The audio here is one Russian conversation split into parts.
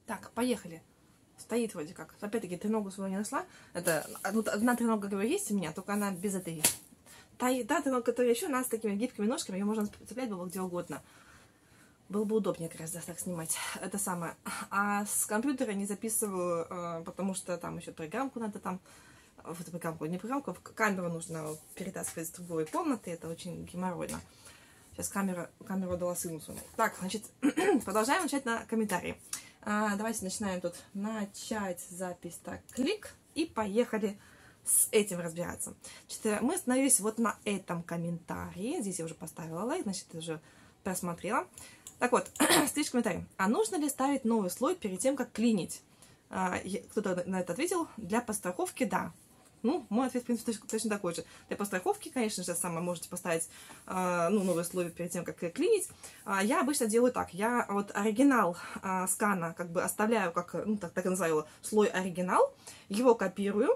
Так, поехали. Стоит вроде как. Опять-таки, треногу свою не нашла. Это, вот одна тренога, которая есть у меня, только она без этой. Та тренога, которая еще, она с такими гибкими ножками, ее можно цеплять было где угодно. Было бы удобнее как раз так снимать. Это самое. А с компьютера не записываю, потому что там еще программку надо там. Вот программку, не программку, камеру нужно перетаскивать с другой комнаты. Это очень геморройно. Сейчас камеру дала сыну своему. Так, значит, продолжаем начать на комментарии. Давайте начинаем тут начать запись. Так, клик. И поехали с этим разбираться. Значит, мы остановились вот на этом комментарии. Здесь я уже поставила лайк, значит, я уже просмотрела. Так вот, следующий комментарий. А нужно ли ставить новый слой перед тем, как клинить? Кто-то на это ответил. Для подстраховки, да. Ну, мой ответ, в принципе, точно такой же. Для подстраховки, конечно же, сама можете поставить новый слой перед тем, как клинить. Я обычно делаю так. Я вот оригинал скана как бы оставляю, как, ну, так и называю его, слой оригинал. Его копирую.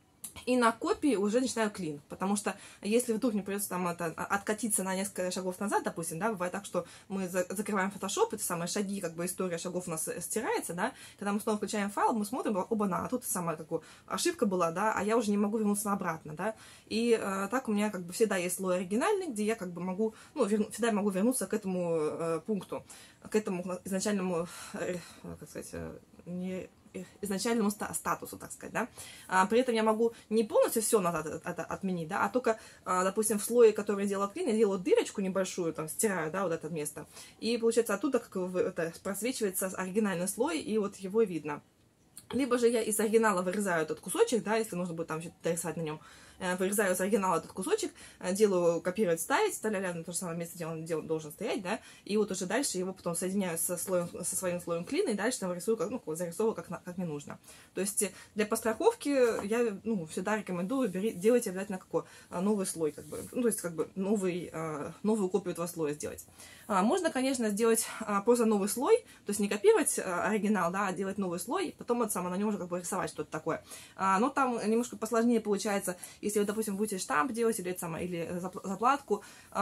И на копии уже начинаю клин, потому что если вдруг не придется там откатиться на несколько шагов назад, допустим, да, бывает так, что мы закрываем Photoshop, это самые шаги, как бы история шагов у нас стирается, да, когда мы снова включаем файл, мы смотрим, оба-на, а тут самая такая ошибка была, да, а я уже не могу вернуться обратно, да, и так у меня как бы всегда есть слой оригинальный, где я как бы могу, ну, всегда могу вернуться к этому пункту, к этому изначальному, как сказать, изначальному статусу, так сказать, да. При этом я могу не полностью все назад это отменить, да, а только, допустим, в слое, который я делала клин, я делаю дырочку небольшую, там, стираю, да, вот это место. И, получается, оттуда как это просвечивается оригинальный слой, и вот его видно. Либо же я из оригинала вырезаю этот кусочек, да, если нужно будет там что-то рисовать на нем, вырезаю из оригинала этот кусочек, делаю копировать, ставить, вставляю на то же самое место, где он должен стоять, да, и вот уже дальше его потом соединяю со своим слоем клина, и дальше там рисую, как, ну, зарисовываю, как мне нужно. То есть для подстраховки я, ну, всегда рекомендую, делайте обязательно какой новый слой, как бы, ну, то есть как бы новую копию этого слоя сделать. Можно, конечно, сделать просто новый слой, то есть не копировать оригинал, да, а делать новый слой, потом это самое, на нем уже как бы рисовать что-то такое. Но там немножко посложнее получается. Если вы, допустим, будете штамп делать или, или заплатку,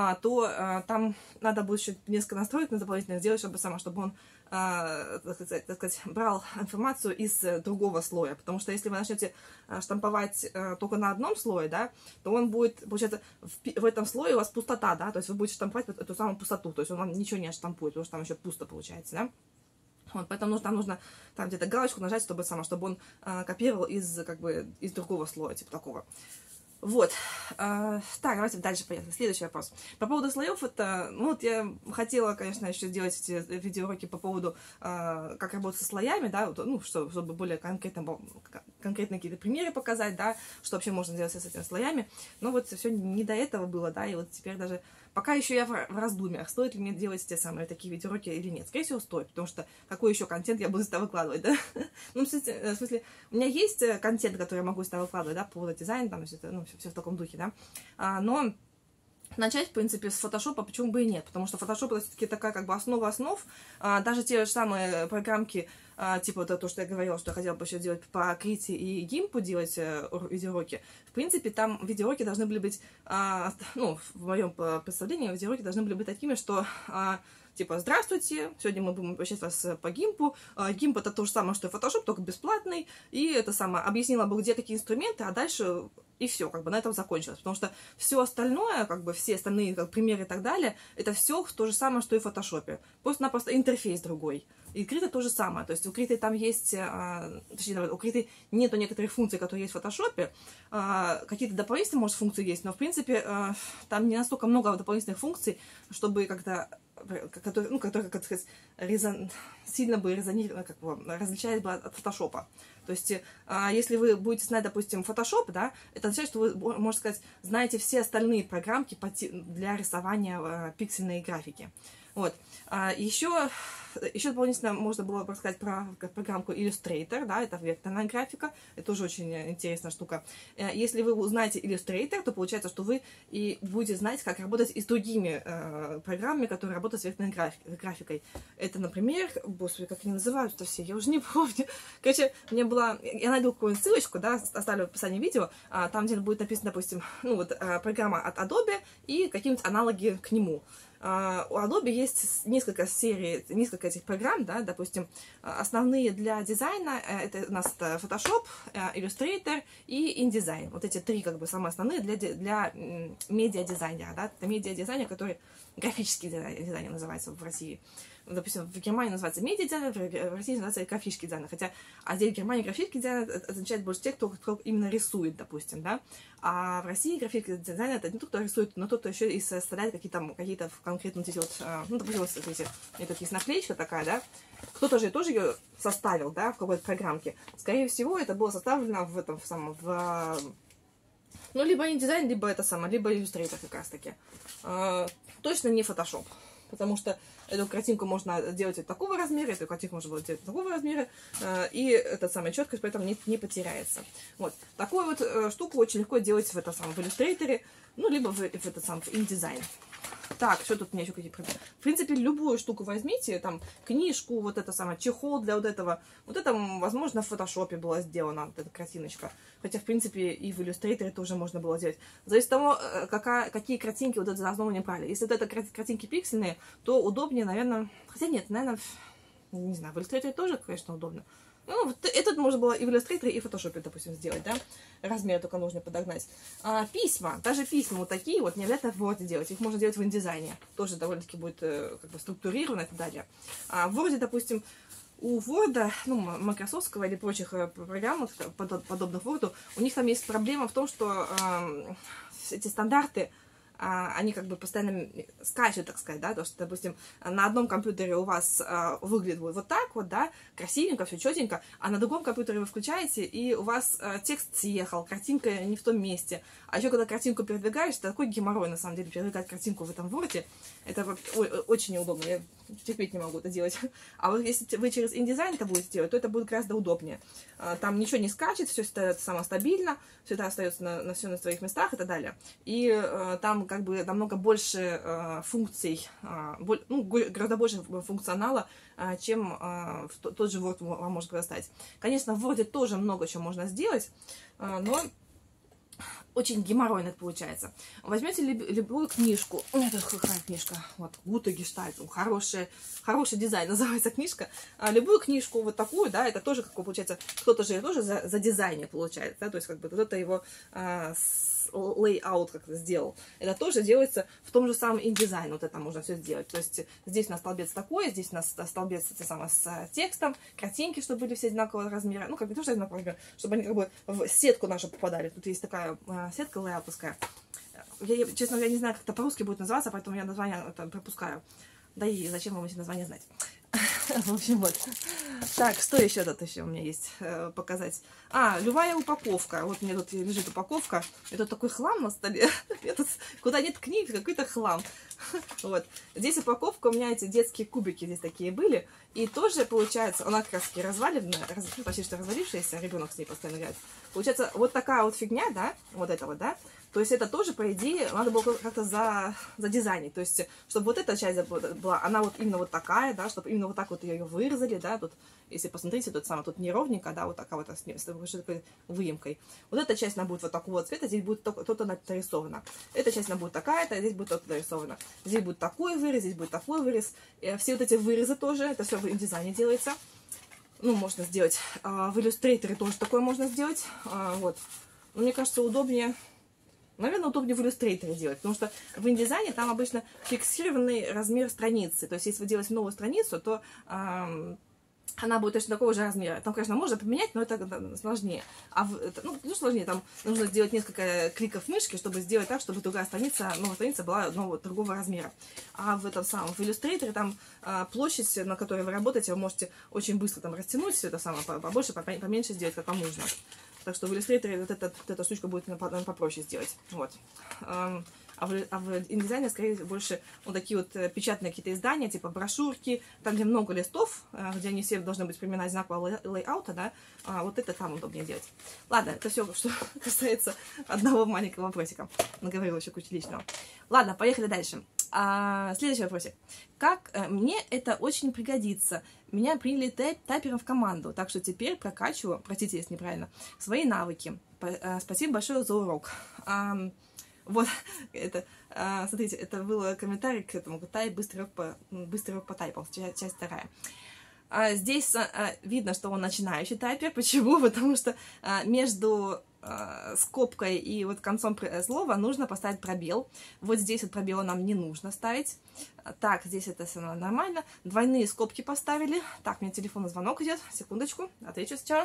то там надо будет еще несколько настроек дополнительных сделать, чтобы он, так сказать, брал информацию из другого слоя. Потому что если вы начнете штамповать только на одном слое, да, то он будет, получается, в этом слое у вас пустота, да, то есть вы будете штамповать эту самую пустоту, то есть он вам ничего не штампует, потому что там еще пусто получается, да. Вот, поэтому нужно там где-то галочку нажать, чтобы он копировал из другого слоя, типа такого. Вот. Так, давайте дальше поехали. Следующий вопрос. По поводу слоев, это, ну, вот я хотела, конечно, еще сделать эти видеоуроки по поводу, как работать со слоями, да, вот, ну, чтобы более конкретно какие-то примеры показать, да, что вообще можно делать с этими слоями. Но вот все не до этого было, да, и вот теперь даже пока еще я в раздумьях, стоит ли мне делать те самые такие видеоуроки или нет. Скорее всего, стоит, потому что какой еще контент я буду сюда выкладывать, да? Ну, в смысле, у меня есть контент, который я могу сюда выкладывать, да, по поводу дизайна, там, все в таком духе, да, но начать, в принципе, с фотошопа, почему бы и нет, потому что фотошоп это все-таки такая как бы основа основ, даже те же самые программки, типа то, что я говорила, что я хотела бы еще делать по Крите и Гимпу, делать видеоуроки, в принципе, там видеоуроки должны были быть, ну, в моем представлении, видеоуроки должны были быть такими, что типа, здравствуйте, сегодня мы будем обучать вас по Гимпу. Гимп это то же самое, что и Photoshop, только бесплатный. И это самое, объяснила бы, где какие инструменты, а дальше и все, как бы на этом закончилось. Потому что все остальное, как бы все остальные примеры и так далее, это все то же самое, что и в Photoshop. Просто-напросто интерфейс другой. И Крita то же самое. То есть у Криты там есть, точнее, у Криты нету некоторых функций, которые есть в Photoshop. Какие-то дополнительные, может, функции есть, но, в принципе, там не настолько много дополнительных функций, чтобы как-то которые, как сказать, сильно бы различались бы от фотошопа. То есть, если вы будете знать, допустим, Photoshop, да, это означает, что вы, можно сказать, знаете все остальные программки для рисования пиксельной графики. Вот. Еще дополнительно можно было бы сказать про программку Illustrator, да, это векторная графика, это тоже очень интересная штука. Если вы узнаете Illustrator, то получается, что вы и будете знать, как работать и с другими программами, которые работают с векторной графикой. Это, например, господи, как они называются-то все, я уже не помню. Короче, я найду какую-нибудь ссылочку, да, оставлю в описании видео, там, где будет написано, допустим, ну вот, программа от Adobe и какие-нибудь аналоги к нему. У Adobe есть несколько серий, несколько этих программ, да, допустим, основные для дизайна, это у нас Photoshop, Illustrator и InDesign. Вот эти три, как бы, самые основные для медиадизайнера, да, это медиадизайнер, который графический дизайнер называется в России. Допустим, в Германии называется медиадизайнер, в России называется графический дизайнер. Хотя, здесь в Германии графический дизайнер означает больше тех, кто именно рисует, допустим, да. А в России графический дизайнер это не тот, кто рисует, но тот, кто еще и составляет какие-то конкретные вот эти вот, ну, допустим, вот смотрите, тут есть наклеечка такая, да. Кто-то же тоже ее составил, да, в какой-то программке. Скорее всего, это было составлено в этом самом, ну, либо InDesign, либо это самое, либо Illustrator как раз таки. Точно не Photoshop. Потому что эту картинку можно делать вот такого размера, эту картинку можно делать такого размера, и эта самая четкость поэтому не потеряется. Вот. Такую вот штуку очень легко делать в Illustrator, ну, либо в InDesign. Так, что тут у меня еще какие проблемы? В принципе, любую штуку возьмите, там, книжку, вот это самое, чехол для вот этого. Вот это, возможно, в фотошопе была сделана, вот эта картиночка. Хотя, в принципе, и в Illustrator тоже можно было делать. Зависит от того, какие картинки вот это за основу не брали. Если вот это картинки пиксельные, то удобнее, наверное... Хотя нет, наверное, не знаю, в Illustrator тоже, конечно, удобно. Ну, вот этот можно было и в Illustrator, и в Photoshop, допустим, сделать, да? Размер только нужно подогнать. Письма, даже письма вот такие вот, не обязательно в Word делать, их можно делать в InDesign. Тоже довольно-таки будет как бы структурировано и так далее. В Word, допустим, у Word, ну, Microsoftского или прочих программ, подобных Word, у них там есть проблема в том, что эти стандарты, они как бы постоянно скачут, так сказать, да, то, что, допустим, на одном компьютере у вас выглядит вот так вот, да, красивенько, все четенько, а на другом компьютере вы включаете, и у вас текст съехал, картинка не в том месте. А еще, когда картинку передвигаешь, это такой геморрой, на самом деле, передвигать картинку в этом Word, это очень неудобно, я терпеть не могу это делать. А вот если вы через InDesign это будете делать, то это будет гораздо удобнее. Там ничего не скачет, все это самостабильно, все это остается на своих местах и так далее. И там как бы намного больше функций, ну, гораздо больше функционала, чем тот же Word вам может предоставить. Конечно, в Word тоже много чего можно сделать, но очень геморройно это получается. Возьмете любую книжку. Это какая книжка? Вот, Гуте Гештальт. Хороший дизайн называется книжка. Любую книжку вот такую, да, это тоже, как получается, кто-то же тоже за дизайне получает, да, то есть как бы кто-то его layout как-то сделал. Это тоже делается в том же самом InDesign, вот это можно все сделать. То есть здесь у нас столбец такой, здесь у нас столбец с текстом, картинки, чтобы были все одинакового размера. Ну, как бы тоже одинакового размера, чтобы они как бы в сетку нашу попадали. Тут есть такая сетка layoutовская. Честно говоря, не знаю, как это по-русски будет называться, поэтому я название пропускаю. Да и зачем вам эти названия знать? В общем, вот. Так, что еще тут у меня есть показать? Любая упаковка. Вот у меня тут лежит упаковка. Это такой хлам на столе. Куда нет книг, какой-то хлам. Вот. Здесь упаковка, у меня эти детские кубики здесь такие были. И тоже, получается, она как раз разваленная, почти что развалившаяся, ребенок с ней постоянно играет. Получается, вот такая вот фигня, да, вот это вот, да. То есть это тоже, по идее, надо было как-то задизайнить. То есть, чтобы вот эта часть была, она вот именно вот такая, да, чтобы именно вот так вот ее вырезали, да, тут, если посмотрите, тут не ровненько, да, вот такая вот с такой выемкой. Вот эта часть, она будет вот такого цвета, здесь будет что-то нарисовано. Эта часть, она будет такая-то, здесь будет что-то нарисовано. Здесь будет такой вырез, здесь будет такой вырез. И все вот эти вырезы тоже, это все в InDesign делается. Ну, можно сделать. В Illustrator тоже такое можно сделать. Вот. Но мне кажется, удобнее... Наверное, удобнее в Illustrator делать, потому что в InDesign там обычно фиксированный размер страницы. То есть, если вы делаете новую страницу, то она будет точно такого же размера. Там, конечно, можно поменять, но это сложнее. Ну, сложнее, там нужно сделать несколько кликов мышки, чтобы сделать так, чтобы другая страница, новая страница была другого размера. А в Illustrator там площадь, на которой вы работаете, вы можете очень быстро там растянуть все это самое, побольше, поменьше сделать, как вам нужно. Так что в Illustrator вот эта штучка будет попроще сделать. Вот. А в InDesign, скорее, больше вот такие вот печатные какие-то издания, типа брошюрки, там, где много листов, где они все должны быть примерно одинакового лейаута, да, вот это там удобнее делать. Ладно, это все, что касается одного маленького вопросика. Наговорила еще кучу личного. Ладно, поехали дальше. Следующий вопросик. Мне это очень пригодится. Меня приняли тайпером в команду, так что теперь прокачиваю, простите, если неправильно, свои навыки. Спасибо большое за урок. Вот, это, смотрите, это был комментарий к этому тайп, быстрый урок по тайпам, часть вторая. Здесь видно, что он начинающий тайпер. Почему? Потому что между скобкой и вот концом слова нужно поставить пробел. Вот здесь вот пробела нам не нужно ставить. Так, здесь это все нормально. Двойные скобки поставили. Так, у меня телефонный звонок идет. Секундочку, отвечу сейчас.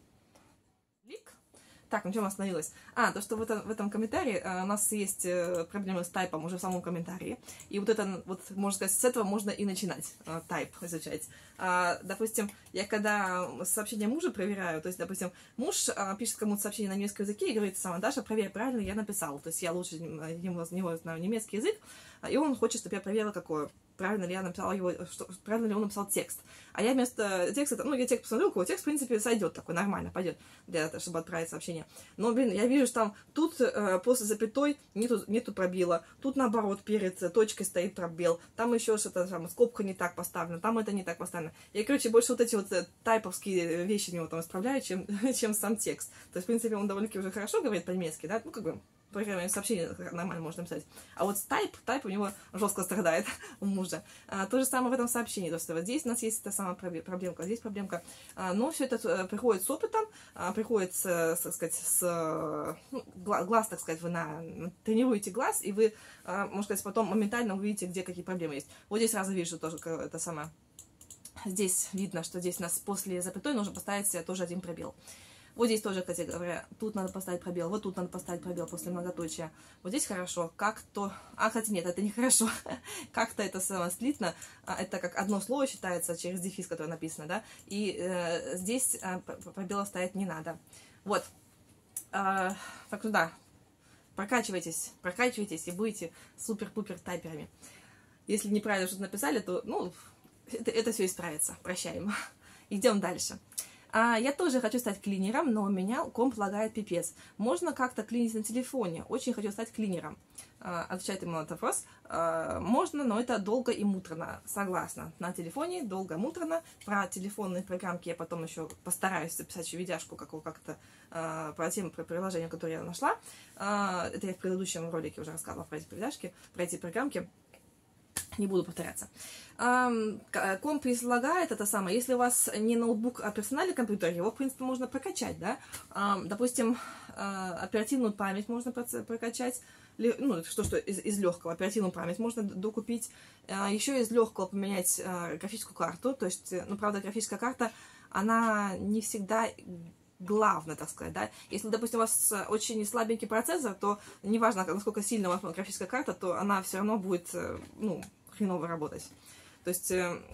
Так, на чем остановилась? То, что в этом комментарии у нас есть проблемы с тайпом уже в самом комментарии. И вот это, вот, можно сказать, с этого можно и начинать тайп изучать. Допустим, я когда сообщение мужа проверяю, то есть, допустим, муж пишет кому-то сообщение на немецком языке и говорит: сама Даша, проверь, правильно я написал. То есть я лучше него знаю немецкий язык, и он хочет, чтобы я проверила, какое. Правильно ли я написала его, правильно ли он написал текст. А я вместо текста, я текст посмотрю, у кого текст, в принципе, сойдет такой, нормально пойдет, чтобы отправить сообщение. Но, я вижу, что там тут после запятой нету пробела, тут, наоборот, перед точкой стоит пробел, там еще что-то, скобка не так поставлена, там это не так поставлено. Я, короче, больше вот эти вот тайповские вещи него там исправляю, чем сам текст. То есть, в принципе, он довольно-таки уже хорошо говорит по-немецки, да, программное сообщение нормально можно написать. А вот тайп у него жестко страдает у мужа. То же самое в этом сообщении. То есть вот здесь у нас есть та самая проблемка, здесь проблемка. Но все это приходит с опытом, приходит, так сказать, глаз, так сказать, вы тренируете глаз, и вы, можно сказать, потом моментально увидите, где какие проблемы есть. Вот здесь сразу вижу тоже это самое. Здесь видно, что здесь у нас после запятой нужно поставить тоже один пробел. Вот здесь тоже, кстати говоря, тут надо поставить пробел, вот тут надо поставить пробел после многоточия. Вот здесь хорошо, как-то... хотя нет, это не хорошо. Как-то это слитно, это как одно слово считается через дефис, которое написано, да, и здесь пробела ставить не надо. Вот. Так что да, прокачивайтесь и будете супер-пупер тайперами. Если неправильно что-то написали, то, это все исправится. Прощаем. Идем дальше. Я тоже хочу стать клинером, но у меня комп лагает пипец. Можно как-то клинить на телефоне? Очень хочу стать клинером. Отвечает ему на этот вопрос. Можно, но это долго и муторно. Согласна. На телефоне долго и муторно. Про телефонные программки я потом еще постараюсь записать еще видяшку как-то про тему, про приложение, которое я нашла. Это я в предыдущем ролике уже рассказывала про эти видяшки, про эти программки. Не буду повторяться. Комп излагает это самое. Если у вас не ноутбук, а персональный компьютер, его, в принципе, можно прокачать, да. Допустим, оперативную память можно прокачать. Что из легкого. Оперативную память можно докупить. Еще из легкого поменять графическую карту. То есть, правда, графическая карта, она не всегда... главное, так сказать, да. Если, допустим, у вас очень слабенький процессор, то неважно, насколько сильно у вас графическая карта, то она все равно будет, хреново работать. То есть,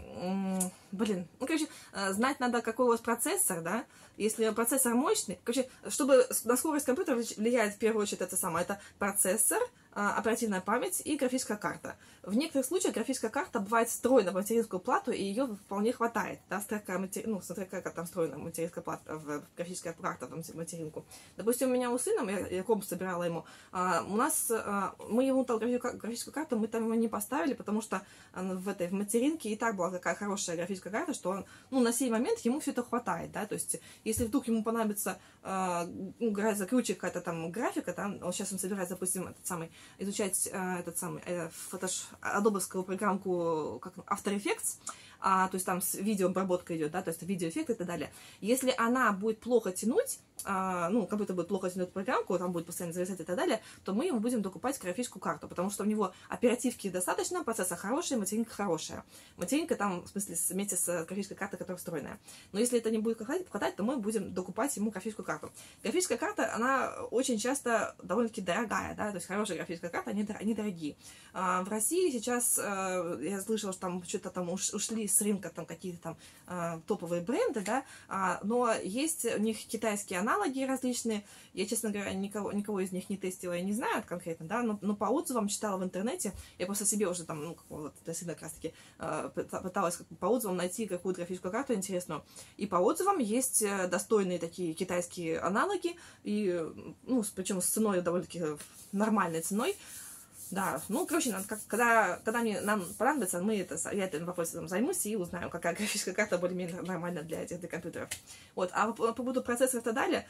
знать надо, какой у вас процессор, да. Если процессор мощный, чтобы на скорость компьютера влияет в первую очередь это процессор, оперативная память и графическая карта. В некоторых случаях графическая карта бывает встроена в материнскую плату, и ее вполне хватает. Да, смотря как там встроена материнская плата, графическая карта в материнку. Допустим, у меня у сына, я комп собирала ему, мы ему там графическую карту, мы там его не поставили, потому что в материнке и так была такая хорошая графическая карта, что он, на сей момент ему все это хватает, да, то есть, если вдруг ему понадобится круче какая-то там графика, там, сейчас он собирается, допустим, изучать адобовскую программку как After Effects, то есть там с видеообработка идет, да, то есть видеоэффекты и так далее. Если она будет плохо тянуть, компьютер будет плохо тянуть программку, там будет постоянно зависать и так далее, то мы ему будем докупать графическую карту, потому что у него оперативки достаточно, процессор хороший, материнка хорошая. Материнка там, в смысле, вместе с графической картой, которая встроенная. Но если это не будет хватать, то мы будем докупать ему графическую карту. Графическая карта, она очень часто довольно-таки дорогая, да, то есть хорошая графическая карта, они дорогие. В России сейчас, я слышала, что там что-то там ушли с рынка там какие-то там топовые бренды, да, но есть у них китайские аналоги различные. Я, честно говоря, никого из них не тестила, я не знаю конкретно, да, но по отзывам читала в интернете, я просто себе уже там, для сына как раз таки пыталась по отзывам найти какую-то графическую карту интересную, и по отзывам есть достойные такие китайские аналоги, и, причем с ценой довольно-таки нормальной ценой. Да, ну, короче, когда нам понадобится, я этим вопросом займусь и узнаю, какая графическая карта более-менее нормальна для этих компьютеров. Вот, а по поводу процессоров и так далее,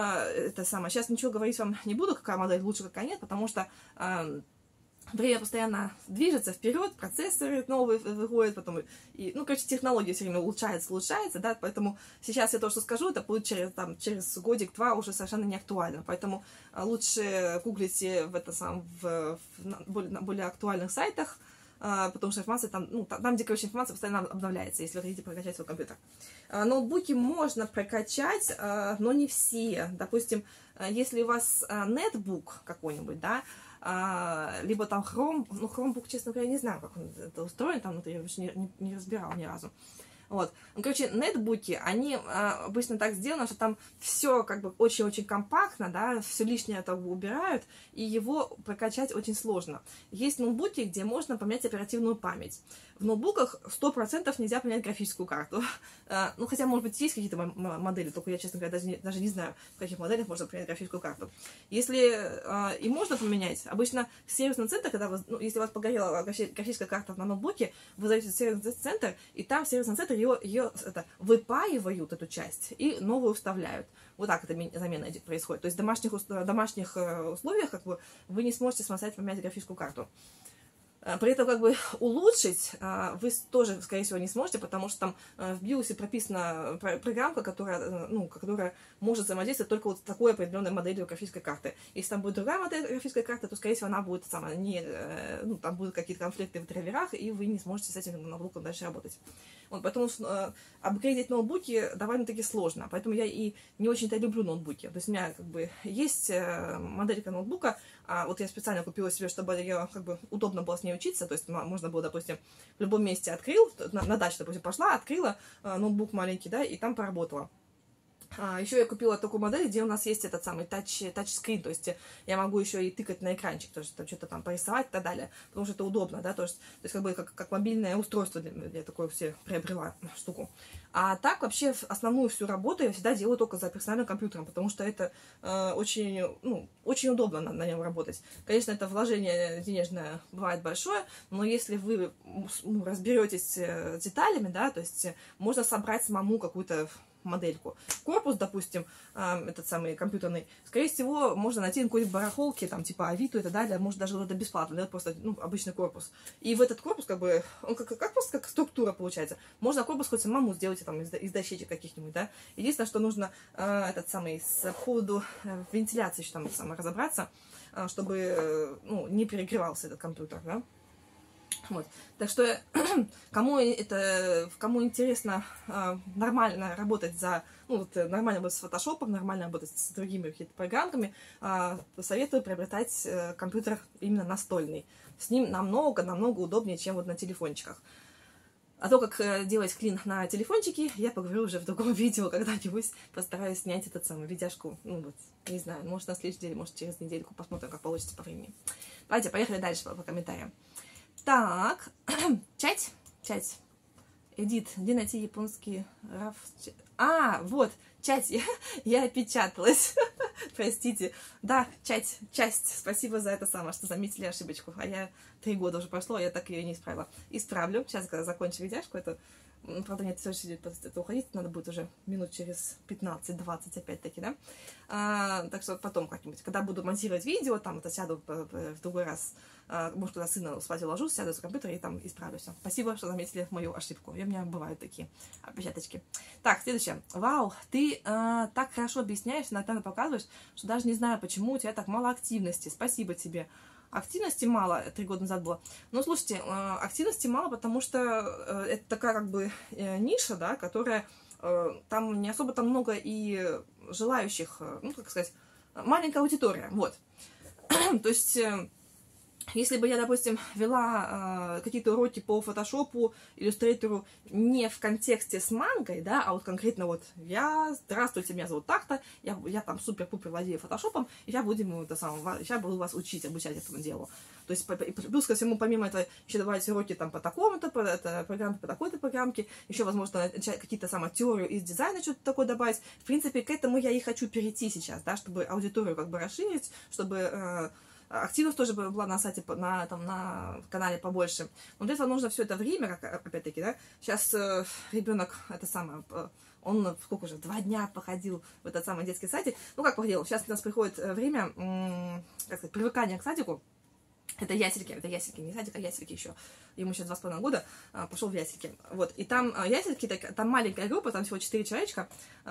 сейчас ничего говорить вам не буду, какая модель лучше, какая нет, потому что время постоянно движется вперед, процессоры новые выходят, потом технологии все время улучшается, да, поэтому сейчас я то, что скажу, это будет через годик-два уже совершенно не актуально, поэтому лучше гуглите на более актуальных сайтах, потому что информация там, где, информация постоянно обновляется, если вы хотите прокачать свой компьютер. Ноутбуки можно прокачать, но не все. Допустим, если у вас нетбук какой-нибудь, да, либо там Chromebook, честно говоря, не знаю, как он это устроен, там внутри я вообще не разбирала ни разу. Вот. Нетбуки, они обычно так сделаны, что там все как бы очень-очень компактно, да, все лишнее это убирают, и его прокачать очень сложно. Есть ноутбуки, где можно поменять оперативную память. В ноутбуках 100% нельзя поменять графическую карту. Хотя, может быть, есть какие-то модели, только я, честно говоря, даже не знаю, в каких моделях можно поменять графическую карту. Если и можно поменять, обычно сервисный центр, если у вас погорела графическая карта на ноутбуке, вы зовете в сервисный центр, и там в сервисном центре ее выпаивают, эту часть, и новую вставляют. Вот так эта замена происходит. То есть в домашних условиях вы не сможете самостоятельно поменять графическую карту. При этом улучшить вы тоже, скорее всего, не сможете, потому что там в BIOS прописана программка, которая может взаимодействовать только вот с такой определенной моделью графической карты. Если там будет другая модель графической карты, то, скорее всего, она будет там будут какие-то конфликты в драйверах, и вы не сможете с этим ноутбуком дальше работать. Вот, поэтому апгрейдить ноутбуки довольно-таки сложно, поэтому я и не очень-то люблю ноутбуки. То есть у меня есть моделька ноутбука, вот я специально купила себе, чтобы ее удобно было с ней учиться, то есть можно было, допустим, в любом месте открыл, на даче, допустим, пошла, открыла ноутбук маленький, да, и там поработала. Еще я купила такую модель, где у нас есть этот самый тачскрин, то есть я могу еще и тыкать на экранчик, то есть там что-то там порисовать и так далее, потому что это удобно, да, то есть как мобильное устройство я такое все приобрела штуку. А так вообще основную всю работу я всегда делаю только за персональным компьютером, потому что это очень удобно на нем работать. Конечно, это вложение денежное бывает большое, но если вы разберетесь с деталями, да, то есть можно собрать самому какую-то модельку. Корпус, допустим, этот самый компьютерный, скорее всего, можно найти на какой-нибудь барахолке, там, типа Авито и так далее, может даже это бесплатно, да, просто, обычный корпус. И в этот корпус, он просто как структура получается. Можно корпус хоть самому сделать, там, из дощечек каких-нибудь, да. Единственное, что нужно с поводу вентиляции еще там разобраться, чтобы, не перегревался этот компьютер, да. Вот. Так что кому интересно нормально работать нормально работать с фотошопом, нормально работать с другими какими-то программками, советую приобретать компьютер именно настольный. С ним намного удобнее, чем вот на телефончиках. А то, как делать клин на телефончике, я поговорю уже в другом видео, когда-нибудь постараюсь снять видяшку. Не знаю, может на следующей неделе, может через недельку, посмотрим, как получится по времени. Давайте, поехали дальше по комментариям. Так, чать. Эдит, где найти японский раф? Вот, чать, я опечаталась. Простите. Да, часть. Спасибо за это самое, что заметили ошибочку. А я 3 года уже прошло, я так ее не исправила. Исправлю. Сейчас, когда закончу видяшку, правда, нет, все же это уходить надо будет уже минут через 15-20 опять-таки, да? Так что потом как-нибудь, когда буду монтировать видео, там сяду в другой раз, может, когда сына спать уложусь, сяду за компьютер и там исправлюсь. Спасибо, что заметили мою ошибку. И у меня бывают такие опечаточки. Так, следующее. Вау, ты так хорошо объясняешь, иногда показываешь, что даже не знаю, почему у тебя так мало активности. Спасибо тебе. Активности мало, 3 года назад было. Но слушайте, активности мало, потому что это такая ниша, да, которая там не особо там много и желающих, маленькая аудитория, вот. То есть, если бы я, допустим, вела какие-то уроки по фотошопу, иллюстратору не в контексте с мангой, да, а вот конкретно здравствуйте, меня зовут так-то, я там супер-пупер владею фотошопом, и я буду вас обучать этому делу. То есть, плюс ко всему, помимо этого, еще добавить уроки там по такому-то, программе, по такой-то программке, еще, возможно, какие-то теорию из дизайна, что-то такое добавить. В принципе, к этому я и хочу перейти сейчас, да, чтобы аудиторию расширить, чтобы Активность тоже была на сайте, на канале побольше. Но для этого нужно все это время, как, опять-таки, да. Сейчас ребенок, это самое, он сколько уже, 2 дня походил в этот самый детский садик. Ну, как походил, сейчас у нас приходит время, как сказать, привыкания к садику. Это ясельки, не садик, а ясельки еще. Ему еще 2,5 года, пошел в ясельки. Вот, и там ясельки, там маленькая группа, там всего 4 человечка.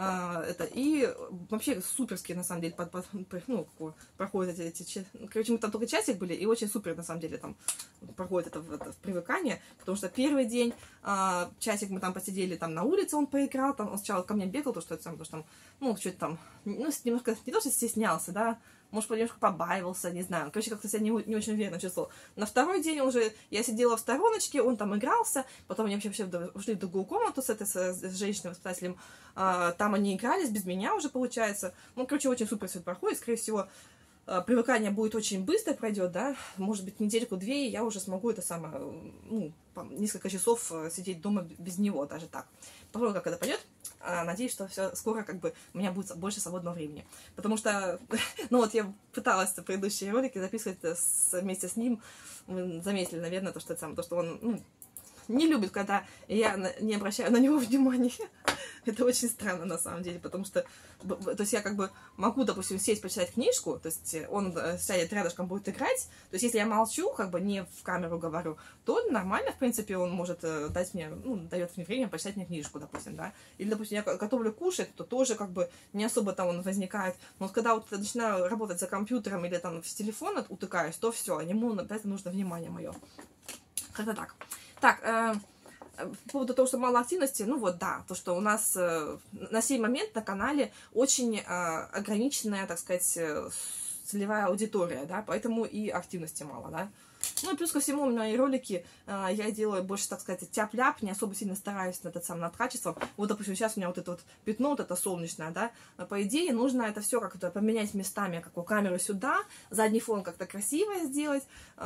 И вообще суперские, на самом деле, проходят короче, мы там только часик были, и очень супер, на самом деле, там проходит это в привыкание, потому что первый день часик мы там посидели, там на улице он поиграл, там он сначала ко мне бегал, потому что там, что-то там, немножко, не то, что стеснялся, да, может, немножко побаивался, не знаю. Короче, как-то себя не очень уверенно чувствовал. На второй день я сидела в стороночке, он там игрался, потом они вообще ушли в другую комнату с женщиной-воспитателем, там они игрались, без меня уже, получается. Короче, очень супер все проходит, скорее всего, привыкание будет очень быстро пройдет, да, может быть, недельку-две, и я уже смогу это самое, несколько часов сидеть дома без него, даже так. Посмотрим, как это пойдет. Надеюсь, что все скоро у меня будет больше свободного времени. Потому что, я пыталась в предыдущие ролики записывать вместе с ним. Вы заметили, наверное, то, что он не любит, когда я не обращаю на него внимания. Это очень странно, на самом деле, потому что, то есть я могу, допустим, сесть, почитать книжку, то есть он сядет рядышком, будет играть, то есть если я молчу, не в камеру говорю, то нормально, в принципе, он может дать мне, дает мне время почитать мне книжку, допустим, да, или, допустим, я готовлю кушать, то тоже не особо там он возникает, но когда начинаю работать за компьютером или там в телефон утыкаюсь, то все, ему опять нужно внимание мое. Как-то так. Так, по поводу того, что мало активности, то, что у нас на сей момент на канале очень ограниченная, так сказать, целевая аудитория, да, поэтому и активности мало, да. И плюс ко всему, у меня и ролики я делаю больше, так сказать, тяп-ляп, не особо сильно стараюсь над качеством. Вот, допустим, сейчас у меня это пятно, это солнечное, да, по идее, нужно это все как-то поменять местами, камеру сюда, задний фон как-то красиво сделать,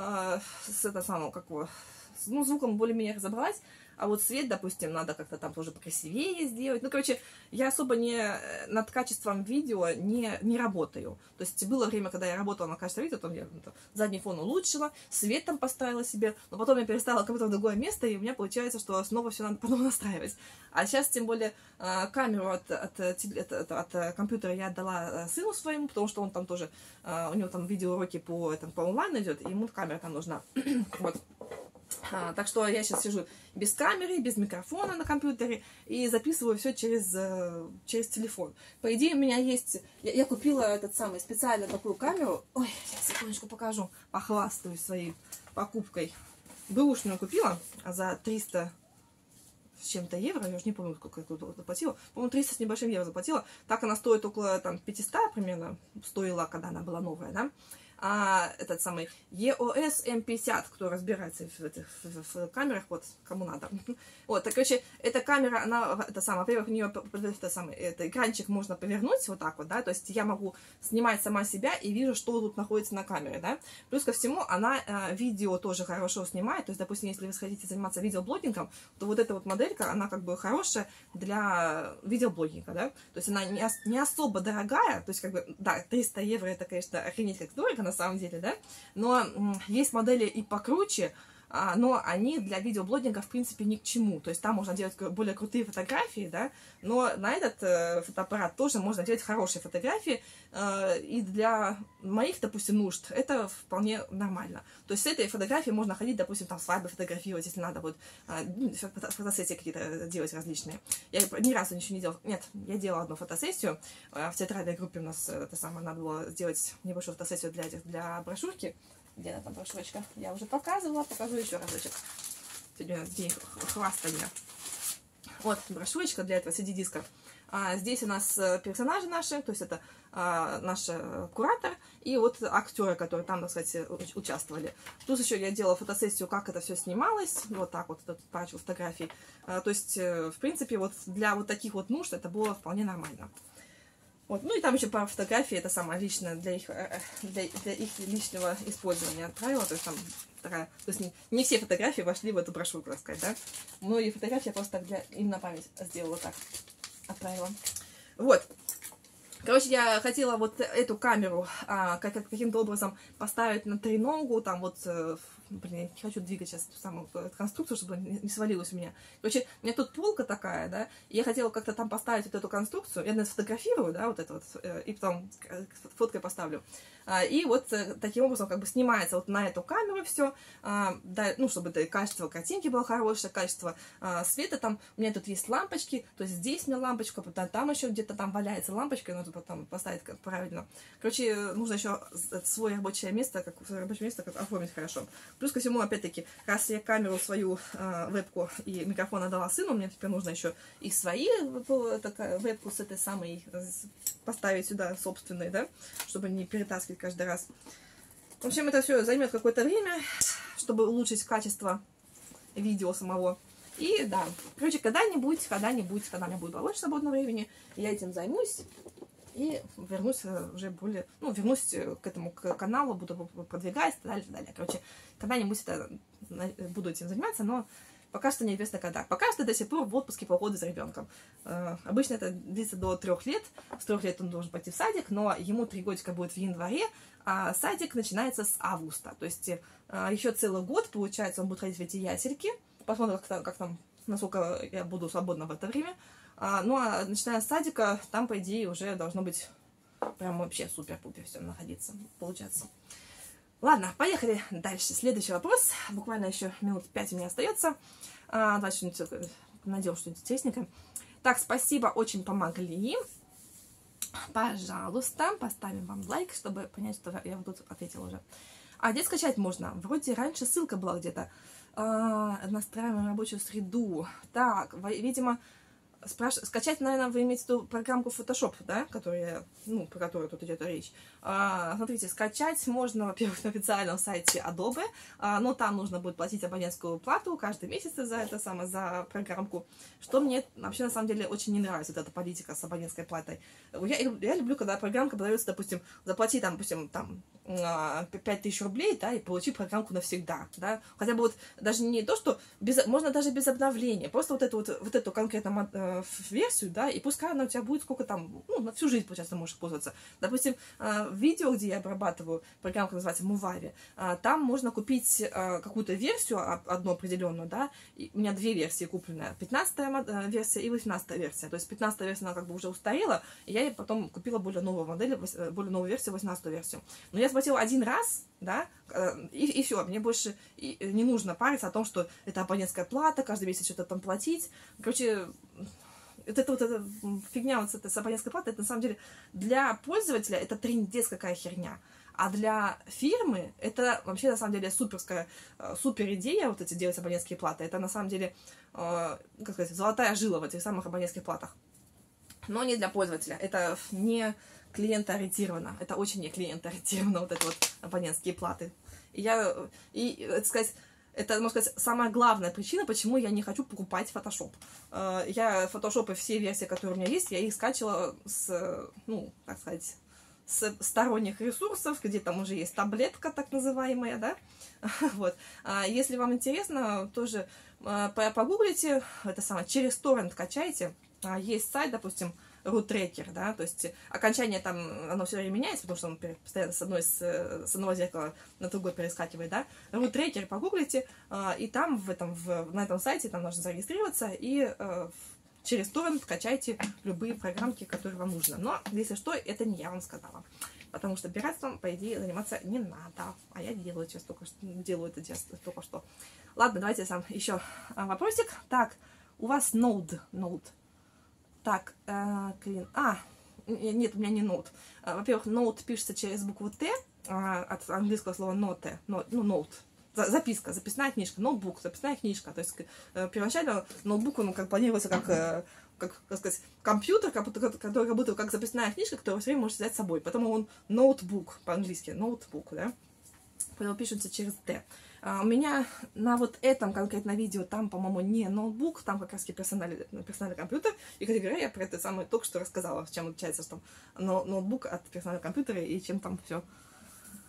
звуком более-менее разобрать, а вот свет, допустим, надо как-то там тоже покрасивее сделать. Короче, я особо над качеством видео не работаю. То есть было время, когда я работала над качеством видео, я задний фон улучшила, свет там поставила себе, но потом я переставила какое-то другое место, и у меня получается, что снова все надо потом настраивать. А сейчас, тем более, камеру от компьютера я отдала сыну своему, потому что он там тоже, у него там видеоуроки по онлайн идет, и ему камера там нужна. Вот. Так что я сейчас сижу без камеры, без микрофона на компьютере и записываю все через телефон. По идее, у меня есть... Я купила специально такую камеру. Ой, сейчас секундочку покажу. Похвастаюсь своей покупкой. Бэушную купила за 300 с чем-то евро. Я уже не помню, сколько я заплатила. По-моему, 300 с небольшим евро заплатила. Так она стоит около 500 примерно. Стоила, когда она была новая, да. Этот самый EOS M50, кто разбирается в камерах, вот, кому надо. Вот, так, короче, эта камера, она, во-первых, у нее, экранчик можно повернуть вот так вот, да, то есть я могу снимать сама себя и вижу, что тут находится на камере, да. Плюс ко всему, она видео тоже хорошо снимает, то есть, допустим, если вы хотите заниматься видеоблогингом, то вот эта вот моделька, она хорошая для видеоблогинга, да, то есть она не особо дорогая, то есть, да, 300 евро, это, конечно, охренеть как дорого, на самом деле, да, но есть модели и покруче, но они для видеоблогинга, в принципе, ни к чему, то есть там можно делать более крутые фотографии, да, но на этот фотоаппарат тоже можно делать хорошие фотографии, и для моих, допустим, нужд это вполне нормально, то есть с этой фотографией можно ходить, допустим, там свадьбы фотографировать, если надо будет, фотосессии какие-то делать различные. Я ни разу ничего не делала, нет, я делала одну фотосессию, в театральной группе у нас надо было сделать небольшую фотосессию для брошюрки. Где она там, брошюрочка? Я уже покажу еще разочек. Сегодня день хвастания. Вот брошюрочка для этого CD-диска. Здесь у нас персонажи наши, то есть это наш куратор и вот актеры, которые там, так сказать, участвовали. Плюс еще я делала фотосессию, как это все снималось, вот так вот, этот парочку фотографий. То есть, в принципе, вот для вот таких вот нужд это было вполне нормально. Вот. Ну и там еще пара фотографий, это самое личное для их личного использования отправила, то есть там такая, то есть не все фотографии вошли в эту брошюрку, так сказать, да. Многие фотографии я просто так им на память сделала так, отправила. Вот. Короче, я хотела вот эту камеру каким-то образом поставить на треногу, там вот, блин, я не хочу двигать сейчас ту самую конструкцию, чтобы не свалилась у меня. Короче, у меня тут полка такая, да, и я хотела как-то там поставить вот эту конструкцию, я, наверное, сфотографирую, да, вот это вот, и потом фоткой поставлю. И вот таким образом как бы снимается вот на эту камеру все, да, ну, чтобы качество картинки было хорошее, качество света, там у меня тут есть лампочки, то есть здесь у меня лампочка, потом там еще где-то там валяется лампочка, надо потом поставить правильно. Короче, нужно еще свое рабочее место, как оформить хорошо. Плюс ко всему, опять-таки, раз я камеру свою, вебку и микрофон отдала сыну, мне теперь нужно еще и свои вебку с этой самой поставить сюда собственной, да, чтобы не перетаскивать каждый раз. В общем, это все займет какое-то время, чтобы улучшить качество видео самого. И да, короче, когда-нибудь, когда у меня будет больше свободного времени, я этим займусь и вернусь уже более, ну, вернусь к этому каналу, буду продвигать и так далее, и так далее. Короче, когда-нибудь буду этим заниматься, но пока что неизвестно когда. Пока что до сих пор в отпуске по уходу за ребенком. Обычно это длится до 3 лет. С 3 лет он должен пойти в садик, но ему 3 годика будет в январе, а садик начинается с августа. То есть еще целый год, получается, он будет ходить в эти ясельки. Посмотрим, как там, насколько я буду свободна в это время. Ну, а начиная с садика, там, по идее, уже должно быть прям вообще супер-пупер все находиться, получаться. Ладно, поехали дальше. Следующий вопрос. Буквально еще минут 5 у меня остается. Давайте что-нибудь, надел что-нибудь интересненькое. Так, спасибо, очень помогли. Пожалуйста, поставим вам лайк, чтобы понять, что я вот тут ответила уже. А где скачать можно? Вроде раньше ссылка была где-то. Настраиваем рабочую среду. Так, видимо, скачать, наверное, вы имеете в виду программку Photoshop, да, про которую тут идет речь. Смотрите, скачать можно, во-первых, на официальном сайте Adobe, но там нужно будет платить абонентскую плату каждый месяц за программку, что мне вообще, на самом деле, очень не нравится, вот эта политика с абонентской платой. Я люблю, когда программка продается, допустим, заплати, там, допустим, 5000 рублей, да, и получи программку навсегда, да, хотя бы вот даже не то, что можно даже без обновления, просто вот эту конкретно версию, да, и пускай она у тебя будет сколько там, ну, на всю жизнь, получается, можешь пользоваться. Допустим, видео, где я обрабатываю, программка называется Movavi, там можно купить какую-то версию, одну определенную, да, и у меня 2 версии куплены, 15-я версия и 18-я версия, то есть 15-я версия, она как бы уже устарела, и я потом купила более новую модель, более новую версию, 18-ю версию. Но я заплатила один раз, да, и все, мне больше не нужно париться о том, что это абонентская плата, каждый месяц что-то там платить. Короче, эта фигня вот с абонентской платой, это на самом деле для пользователя это трындец какая херня. А для фирмы это вообще на самом деле супер идея, вот эти делать абонентские платы. Это на самом деле, как сказать, золотая жила в этих самых абонентских платах. Но не для пользователя. Это не клиентоориентировано. Это очень не клиентоориентировано, вот это вот абонентские платы. Это, можно сказать, самая главная причина, почему я не хочу покупать Photoshop. Я Photoshop и все версии, которые у меня есть, я их скачивала с сторонних ресурсов, где там уже есть таблетка, так называемая, да. Вот. Если вам интересно, тоже погуглите, через торрент качайте. Есть сайт, допустим, RootTracker, да, то есть окончание там, оно все время меняется, потому что он постоянно с одного зеркала на другой перескакивает, да. RootTracker погуглите, и там на этом сайте там нужно зарегистрироваться, и через торрент качайте любые программки, которые вам нужно. Но, если что, это не я вам сказала, потому что пиратством, по идее, заниматься не надо, а я делаю это только что. Ладно, давайте сам еще вопросик. Так, у вас Node. Так, нет, у меня не Note. Во-первых, Note пишется через букву Т, от английского слова note, note. Записка, записная книжка, ноутбук, записная книжка. То есть первоначально ноутбук, он как планировался как сказать, компьютер, который работал как записная книжка, которую все время можете взять с собой. Поэтому он ноутбук по-английски, ноутбук, да. Поэтому пишется через Т. У меня на вот этом конкретно видео, там, по-моему, не ноутбук, там как раз персональный компьютер. И, кстати говоря, я про это самое только что рассказала, чем отличается что ноутбук от персонального компьютера и чем там все.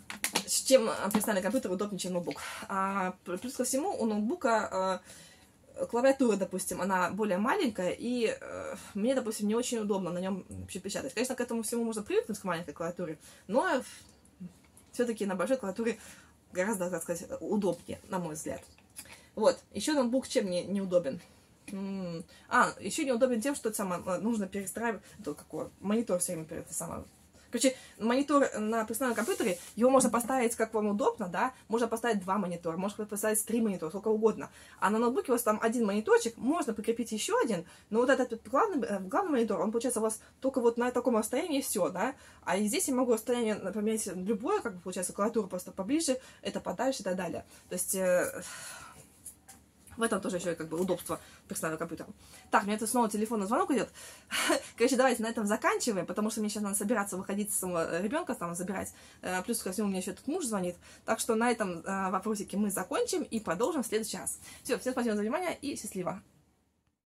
Чем персональный компьютер удобнее, чем ноутбук. Плюс ко всему, у ноутбука клавиатура, допустим, она более маленькая, и мне, допустим, не очень удобно на нем вообще печатать. Конечно, к этому всему можно привыкнуть, к маленькой клавиатуре, но все-таки на большой клавиатуре гораздо, так сказать, удобнее, на мой взгляд. Вот, еще ноутбук чем мне неудобен? Еще неудобен тем, что нужно перестраивать, монитор все время Короче, монитор на персональном компьютере, его можно поставить как вам удобно, да, можно поставить 2 монитора, можно поставить 3 монитора, сколько угодно. А на ноутбуке у вас там один мониторчик, можно прикрепить еще один, но вот этот главный монитор, он получается у вас только вот на таком расстоянии и все, да. А здесь я могу расстояние поменять любое, как бы получается, клавиатуру просто поближе, это подальше и так далее. То есть в этом тоже еще как бы удобство персонального компьютера. Так, у меня тут снова телефонный звонок идет. Короче, давайте на этом заканчиваем, потому что мне сейчас надо собираться выходить с самого ребенка там забирать. Плюс ко всему, мне еще тут муж звонит. Так что на этом вопросике мы закончим и продолжим в следующий раз. Все, всем спасибо за внимание и счастливо.